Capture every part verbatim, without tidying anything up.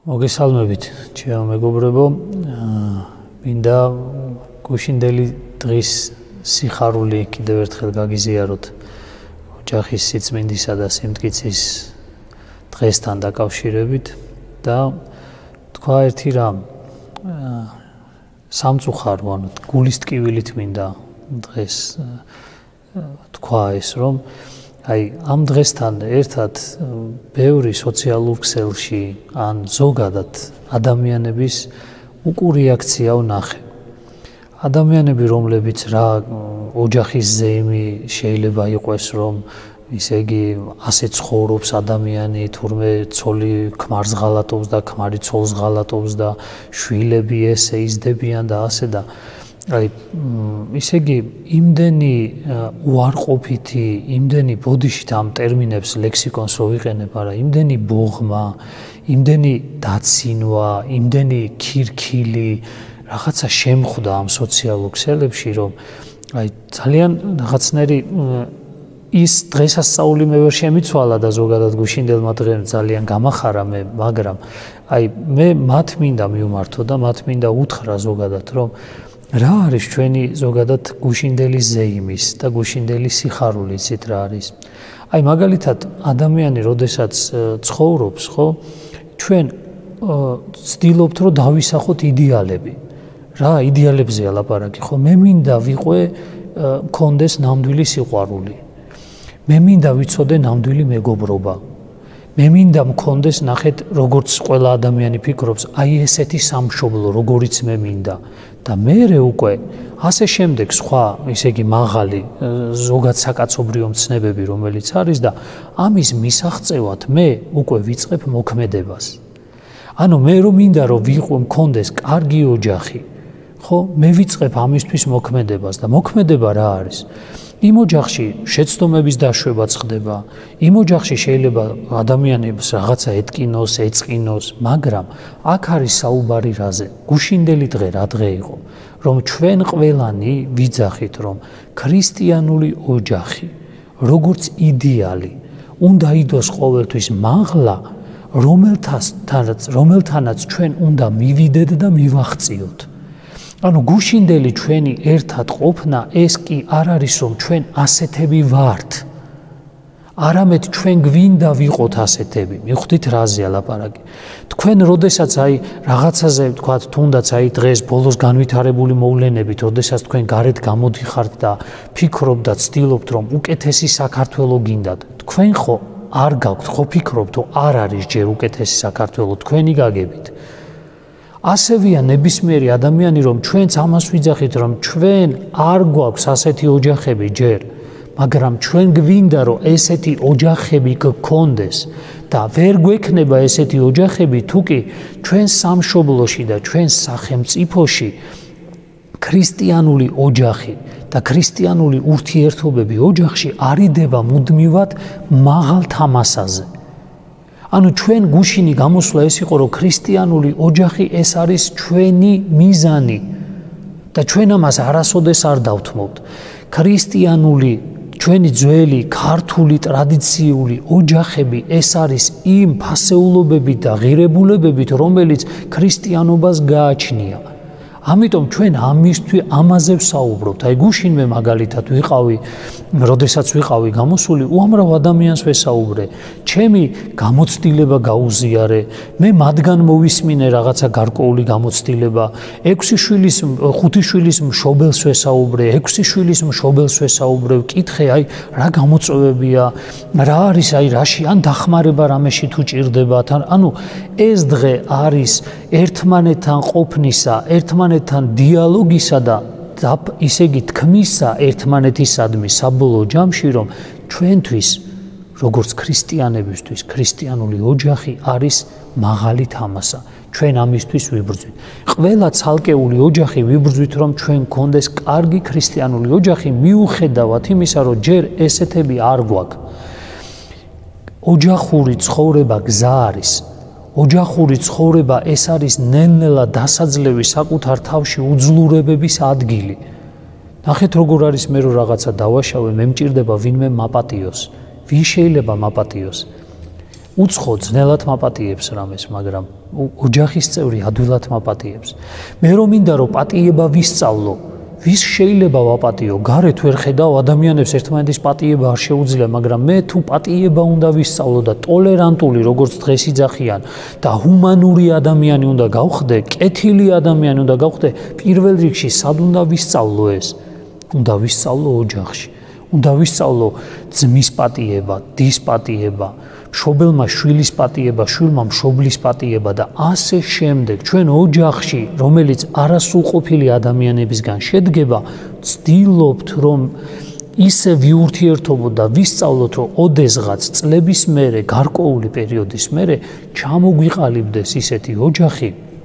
მოგესალმებით, ჩემო მეგობრებო, მინდა გუშინდელი დღის სიხარული კიდევ ერთხელ გაგიზიაროთ ოჯახის სიწმინდისა და სიმტკიცის დღესთან დაკავშირებით და თქვა ერთი რამ სამწუხარო, ანუ გულის ტკივილით მინდა დღეს თქვა ეს, რომ აი ამ დღესთან ერთად ბევრი სოციალურ ქსელში ან ზოგადად ადამიანების უკუ რეაქცია ვნახე. ადამიანები, რომლებიც რა ოჯახის ზეიმი შეიძლება იყოს, რომ ისე იგი ასე ცხოვრობს ადამიანი, თურმე ცოლი ქმარს ღალატობს და ქმარი ცოლს ღალატობს და შვილები ესე იზრდებიან და ასე და აი ისე იგი იმდენი უარყოფითი, იმდენი ბოდიშით ამ ტერმინებს ლექსიკონს რო ვიყენებ, არა, იმდენი ბოღმა, იმდენი დაცინვა, იმდენი ქირქილი, რაღაცა შემხვდა ამ სოციალურ ქსელებში, რომ აი ძალიან რაღაცნაირი ის დღესასწაული მე ვერ შემიცვალა და ზოგადად გუშინდელმა დღემ ძალიან გამახარა მე, მაგრამ აი მე მათ მინდა მივმართო და მათ მინდა უთხრა ზოგადად, რომ რა არის ჩვენი ზოგადად გუშინდელი ზეიმის და გუშინდელი სიხარული, იცით რა არის? აი მაგალითად ადამიანი, როდესაც ცხოვრობს, ხო, ჩვენ ვცდილობთ, რომ დავისახოთ იდეალები. რა იდეალებზეა ლაპარაკი, ხო? მე მინდა ვიყვე მქონდეს ნამდვილი სიყვარული. მე მინდა ვიცოდე ნამდვილი მეგობრობა. მე მინდა მქონდეს, ნახეთ, როგორც ყველა ადამიანი ფიქრობს, აი ესეთი სამშობლო, როგორიც მე მინდა. და მერე უკვე ასე შემდეგ სხვა, ისე იგი მაღალი ზოგად საკაცობრიო მცნებები, რომელიც არის და ამის მისაღწევად მე უკვე ვიწყებ მოქმედებას. ანუ მე რომ მინდა რომ ვიყო მქონდეს კარგი ოჯახი, ხო, მე ვიწყებ ამისთვის მოქმედებას და მოქმედება რა არის? იმ ოჯახში შეცდომების დაშვებაც ხდება, იმ ოჯახში შეიძლება ადამიანებს რაღაცა ეთკინოს, ეწყინოს, მაგრამ აქ არის საუბარი რაზე? გუშინდელი დღე რა დღე იყო? რომ ჩვენ ყველანი ვიძახით, რომ ქრისტიანული ოჯახი, როგორც იდეალი, უნდა იდოს ყოველთვის მაღლა, რომელთანაც, რომელთანაც ჩვენ უნდა მივიდეთ და მივაღწიოთ. ანუ გუშინდელი ჩვენი ერთად ყოფნა ეს კი არ არის, რომ ჩვენ ასეთები ვართ. არამედ ჩვენ გვინდა ვიყოთ ასეთები. მიხვდით რაზეა ლაპარაკი? თქვენ როდესაც აი რაღაცაზე ვთქვათ, თუნდაც აი დღეს ბოლოს განვითარებული მოვლენებით, როდესაც თქვენ გარეთ გამოდიხართ და ფიქრობთ და ცდილობთ, რომ უკეთესი საქართველო გინდათ, თქვენ ხო არ გაქვთ, ხო ფიქრობთ, რომ არ არის ჯერ უკეთესი საქართველო, თქვენი გაგებით. ასევეა ნებისმიერი ადამიანი, რომ ჩვენც ამას ვიძახით, რომ ჩვენ არ გვაქვს ასეთი ოჯახები ჯერ, მაგრამ ჩვენ გვინდა, რომ ესეთი ოჯახები გქონდეს და ვერ გვექნება ესეთი ოჯახები, თუკი ჩვენ სამშობლოში და ჩვენ სახელმწიფოში ქრისტიანული ოჯახი და ქრისტიანული ურთიერთობები ოჯახში არ იდება მუდმივად მაღალ თამასაზე. ანუ ჩვენ გუშინი გამოსვლა ეს იყო, რომ ქრისტიანული ოჯახი ეს არის ჩვენი მიზანი და ჩვენ ამას არასოდეს არ დავთმობთ. ქრისტიანული, ჩვენი ძველი ქართული ტრადიციული ოჯახები ეს არის იმ ფასეულობებით და ღირებულებებით, რომელიც ქრისტიანობას გააჩნია. ამიტომ ჩვენ ამისთვის ამაზე ვსაუბრობთ. აი გუშინ მე მაგალითად ვიყავი, როდესაც ვიყავი გამოსული, უამრავ ადამიანს ვესაუბრე. ჩემი გამოცდილება გაუზიარე, მე მათგან მოვისმინე რაღაცა გარკვეული გამოცდილება. ექვსი შვილის, ხუთი შვილის მშობელს ვესაუბრე, ექვსი შვილის მშობელს ვესაუბრე, ვკითხე, აი რა გამოწვევებია, რა არის, აი რაში, ან დახმარება რამეში თუ ჭირდებათ, ანუ ეს დღე არის ერთმანეთთან ყოფნისა, ერთმანეთთან თან დიალოგისა და ისე იგი თქმისა ერთმანეთისადმი საბოლოო ჯამში, რომ ჩვენთვის, როგორც ქრისტიანებისთვის, ქრისტიანული ოჯახი არის მაღალი თამასა. ჩვენ ამისთვის ვიბრძვით. ყველა ცალკეული ოჯახი ვიბრძვით, რომ ჩვენ გქონდეს კარგი ქრისტიანული ოჯახი, მიუხედავად იმისა, რომ ჯერ ესეთები არ გვაქვს. ოჯახური ცხოვრება გზა არის. ოჯახური ცხოვრება ეს არის ნელ-ნელა დასაძლევი საკუთარ თავში უძლურებების ადგილი. ნახეთ როგორ არის, მე რო რაღაცა დავაშავე, მე მჭირდება ვინმე მაპატიოს. ვინ შეიძლება მაპატიოს? უცხო ძნელად მაპატიებს რამეს, მაგრამ ოჯახის წევრი ადვილად მაპატიებს. მე რომ მინდა რომ პატიება ვისწავლო, ვის შეიძლება ვაპატიო, გარეთ ვერ ხედავ ადამიანებს ერთმანეთის პატიება არ შეუძლია, მაგრამ მე თუ პატიება უნდა ვისწავლო და ტოლერანტული როგორც დღეს იძახიან და ჰუმანური ადამიანი უნდა გავხდე, კეთილი ადამიანი უნდა გავხდე, პირველ რიგში სად უნდა ვისწავლო ეს? უნდა ვისწავლო ოჯახში. უნდა ვისწავლო ძმის პატიება, დის პატიება, მშობელმა შვილის პატიება, შვილმა მშობლის პატიება და ასე შემდეგ. ჩვენ ოჯახში, რომელიც არასრულყოფილი ადამიანებისგან შედგება, ვცდილობთ რომ ისე ვიურთიერთობოთ და ვისწავლოთ, რომ ოდესღაც წლების მერე, გარკვეული პერიოდის მერე ჩამოგვიყალიბდეს ისეთი ოჯახი,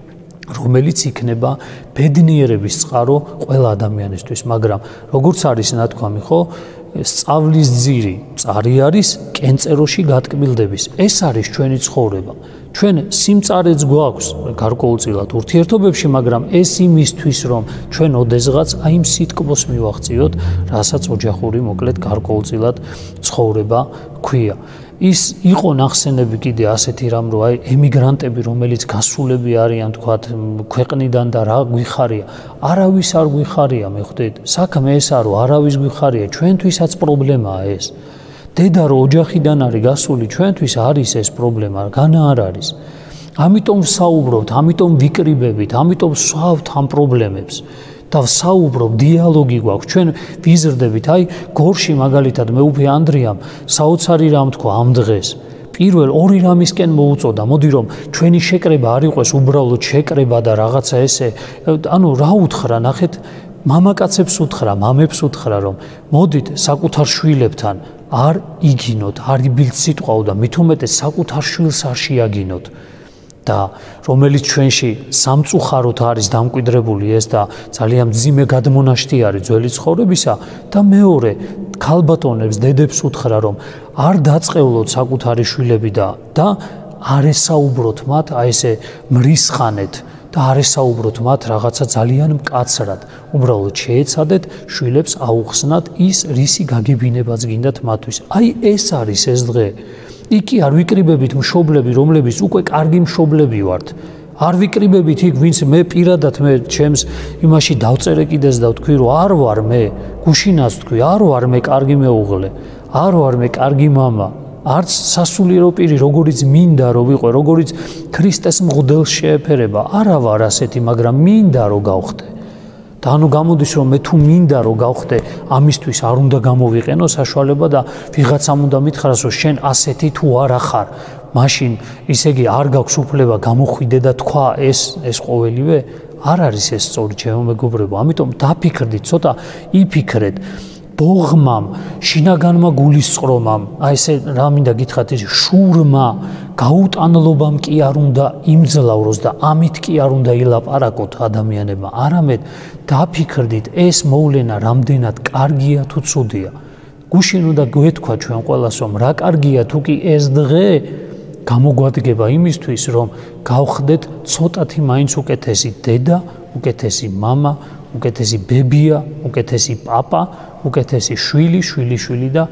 რომელიც იქნება ბედნიერების წყარო ყველა ადამიანისთვის, მაგრამ როგორც არის ნათქვამი, ხო, სწავლის ძირი მწარი არის, კენწეროში გატკბილდების. ეს არის ჩვენი ცხოვრება. ჩვენ სიმწარეც გვაქვს გარკვეულწილად ურთიერთობებში, მაგრამ ეს იმისთვის, რომ ჩვენ ოდესღაც აი იმ სიტყვას მივაღწიოთ, რასაც ოჯახური მოკლედ გარკვეულწილად ცხოვრება ქვია. ის იყო ნახსენები კიდე ასეთი რამ, რომ აი ემიგრანტები, რომელიც გასულები არიან, თქვათ, ქვეყნიდან და რა გვიხარია, არავის არ გვიხარია, მე ხვდით. საქმე ესაა, რომ არავის გვიხარია, ჩვენთვისაც პრობლემაა ეს. დედა რო ოჯახიდან არის გასული, ჩვენთვის არის ეს პრობლემა, განა არ არის. ამიტომ ვსაუბრობთ, ამიტომ ვიკრიბებით, ამიტომ ვსვავთ ამ პრობლემებს. და ვსაუბრობ, დიალოგი გვაქვს, ჩვენ ვიზრდებით, აი გორში მაგალითად მე უფე ანდრიამ საოცარი რამ თქვა ამ დღეს. პირველ ორი რამისკენ მოუწოდა, მოდი რომ ჩვენი შეკრება არ იყოს უბრალოდ შეკრება და რაღაცა ესე, ანუ რა უთხრა, ნახეთ, მამაკაცებს უთხრა, მამებს უთხრა, რომ მოდით საკუთარ შვილებთან არ იგინოთ, არ იბილთ სიტყვაო და მით უმეტეს საკუთარ შვილს არ შეაგინოთ. და რომელიც ჩვენში სამწუხაროდ არის დამკვიდრებული ეს და ძალიან მძიმე გადმონაშთი არის ძველი ცხოვრებისა და მეორე ქალბატონებს დედებს უთხრა რომ არ დაწყევლოთ საკუთარი შვილები და და არ ესაუბროთ მათ აი ესე მრისხანეთ და არ ესაუბროთ მათ რაღაცა ძალიან მკაცრად უბრალოდ შეეცადეთ შვილებს აუხსნათ ის რისი გაგებინებაც გინდათ მათთვის აი ეს არის ეს დღე იქი არ ვიკრიბებით მშობლები, რომლებიც უკვე კარგი მშობლები ვართ. არ ვიკრიბებით იქ, ვინც მე პირადად მე ჩემს იმაში დავწერე კიდეს და ვთქვი, რომ არ ვარ მე, გუშინას ვთქვი, არ ვარ მე კარგი მეუღლე, არ ვარ მე კარგი მამა. არც სასულიერო პირი, როგორიც მინდა რომ ვიყო, როგორიც ქრისტეს მღვდელს შეეფერება, არა ვარ ასეთი, მაგრამ მინდა რომ გავხდე. და ანუ გამოდის რომ მე თუ მინდა რომ გავხდე ამისთვის არ უნდა გამოვიყენო საშუალება და ვიღაცამ უნდა მითხრას რომ შენ ასეთი თუ არა ხარ მაშინ ისე იგი არ გაქვს უფლება გამოხვიდე და თქვა ეს ეს ყოველივე არ არის ეს სწორი ჩემო მეგობრებო ამიტომ დაფიქრდით ცოტა იფიქრეთ ბოღმამ შინაგანმა გულისწყრომამ აი ესე რა მინდა გითხრათ ის შურმა გაუტანლობამ კი არ უნდა იმძლავროს და ამით კი არ უნდა ილაპარაკოთ ადამიანებმა არამედ დაფიქრდით ეს მოვლენა რამდენად კარგია თუ ცუდია გუშინ უნდა გვეთქვა ჩვენ ყველას რომ რა კარგია თუ კი ეს დღე გამოგვადგება იმისთვის რომ გავხდეთ ცოტათი მაინც უკეთესი დედა უკეთესი მამა უკეთესი ბებია უკეთესი პაპა უკეთესი შვილი შვილი შვილი და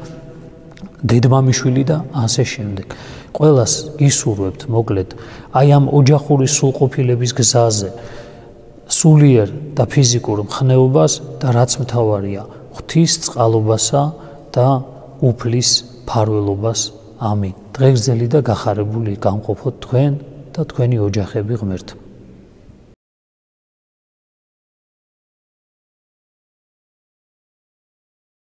დედმამიშვილი და ასე შემდეგ ყველას გისურვებთ მოკლედ აი ამ ოჯახური სრულყოფილების გზაზე სულიერ და ფიზიკურ მხნეობას და რაც მთავარია ღვთის წყალობასა და უფლის ფარველობას ამინ დღეგრძელი და გახარებული გამყოფოთ თქვენ და თქვენი ოჯახები ღმერთს